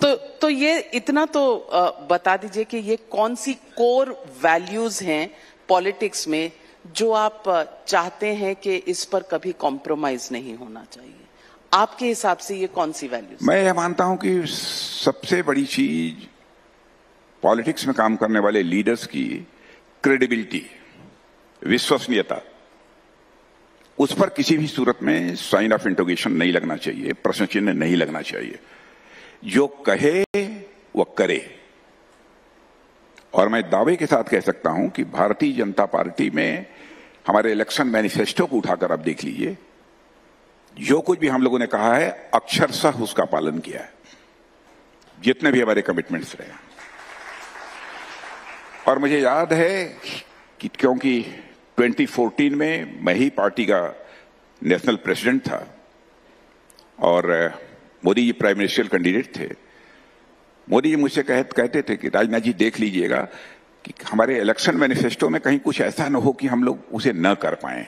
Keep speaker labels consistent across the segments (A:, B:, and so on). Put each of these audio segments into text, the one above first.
A: तो ये इतना तो बता दीजिए कि ये कौन सी कोर वैल्यूज हैं पॉलिटिक्स में जो आप चाहते हैं कि इस पर कभी कॉम्प्रोमाइज नहीं होना चाहिए? आपके हिसाब से ये कौन सी वैल्यूज?
B: मैं यह मानता हूं कि सबसे बड़ी चीज पॉलिटिक्स में काम करने वाले लीडर्स की क्रेडिबिलिटी, विश्वसनीयता, उस पर किसी भी सूरत में साइन ऑफ इंटरोगेशन नहीं लगना चाहिए, प्रश्न चिन्ह नहीं लगना चाहिए। जो कहे वो करे। और मैं दावे के साथ कह सकता हूं कि भारतीय जनता पार्टी में हमारे इलेक्शन मैनिफेस्टो को उठाकर आप देख लीजिए, जो कुछ भी हम लोगों ने कहा है अक्षरशः उसका पालन किया है, जितने भी हमारे कमिटमेंट्स रहे। और मुझे याद है कि क्योंकि 2014 में मैं ही पार्टी का नेशनल प्रेसिडेंट था और Modi ji prime minister candidate थे, मोदी जी मुझसे कहते थे कि राजनाथ जी देख लीजिएगा कि हमारे इलेक्शन मैनिफेस्टो में कहीं कुछ ऐसा न हो कि हम लोग उसे न कर पाए।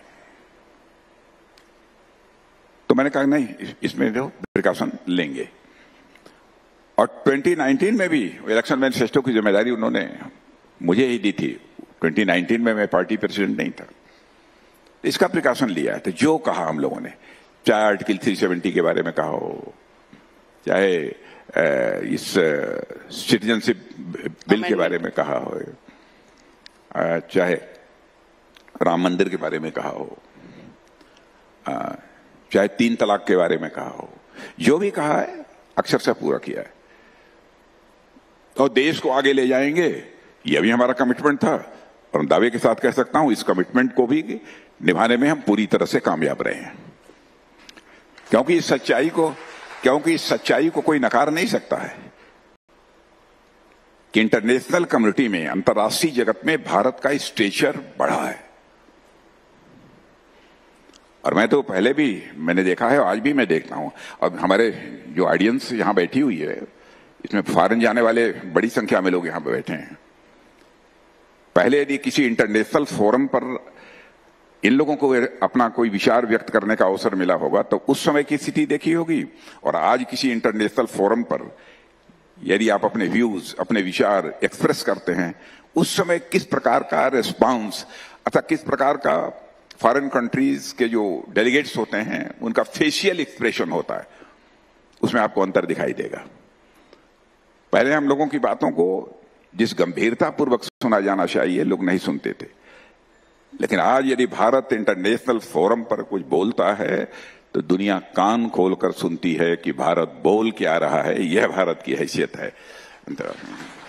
B: तो मैंने कहा नहीं, इसमें जो प्रिकॉशन लेंगे। और 2019 में भी इलेक्शन मैनिफेस्टो की जिम्मेदारी उन्होंने मुझे ही दी थी। 2019 में मैं पार्टी प्रेसिडेंट नहीं था, इसका प्रिकॉशन लिया। तो जो कहा हम लोगों ने, चाहे आर्टिकल 370 के बारे में कहा हो, चाहे इस सिटीजनशिप बिल के बारे में कहा हो, चाहे राम मंदिर के बारे में कहा हो, चाहे 3 तलाक के बारे में कहा हो, जो भी कहा है अक्षरशः पूरा किया है। तो देश को आगे ले जाएंगे, यह भी हमारा कमिटमेंट था। और दावे के साथ कह सकता हूं इस कमिटमेंट को भी निभाने में हम पूरी तरह से कामयाब रहे हैं, क्योंकि इस सच्चाई को कोई नकार नहीं सकता है कि इंटरनेशनल कम्युनिटी में, अंतर्राष्ट्रीय जगत में भारत का स्टेचर बढ़ा है। और मैं तो पहले भी मैंने देखा है, आज भी मैं देखता हूं। अब हमारे जो ऑडियंस यहां बैठी हुई है, इसमें फॉरेन जाने वाले बड़ी संख्या में लोग यहां पे बैठे हैं। पहले यदि किसी इंटरनेशनल फोरम पर इन लोगों को अपना कोई विचार व्यक्त करने का अवसर मिला होगा तो उस समय की स्थिति देखी होगी, और आज किसी इंटरनेशनल फोरम पर यदि आप अपने व्यूज, अपने विचार एक्सप्रेस करते हैं, उस समय किस प्रकार का रिस्पांस अथवा किस प्रकार का फॉरेन कंट्रीज के जो डेलीगेट्स होते हैं उनका फेशियल एक्सप्रेशन होता है, उसमें आपको अंतर दिखाई देगा। पहले हम लोगों की बातों को जिस गंभीरता पूर्वक सुना जाना चाहिए, लोग नहीं सुनते थे। लेकिन आज यदि भारत इंटरनेशनल फोरम पर कुछ बोलता है तो दुनिया कान खोलकर सुनती है कि भारत बोल क्या रहा है, यह भारत की हैसियत है।